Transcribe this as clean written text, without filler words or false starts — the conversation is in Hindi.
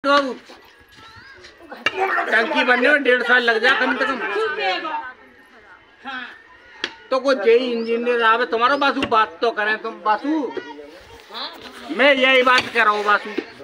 बाबू टंकी बनने में 1.5 साल लग जाए कम से कम। तो कोई जेई इंजीनियर आवे तुम्हारा बासु बात तो करें तुम बासु। मैं यही बात कर रहा हूँ बासु।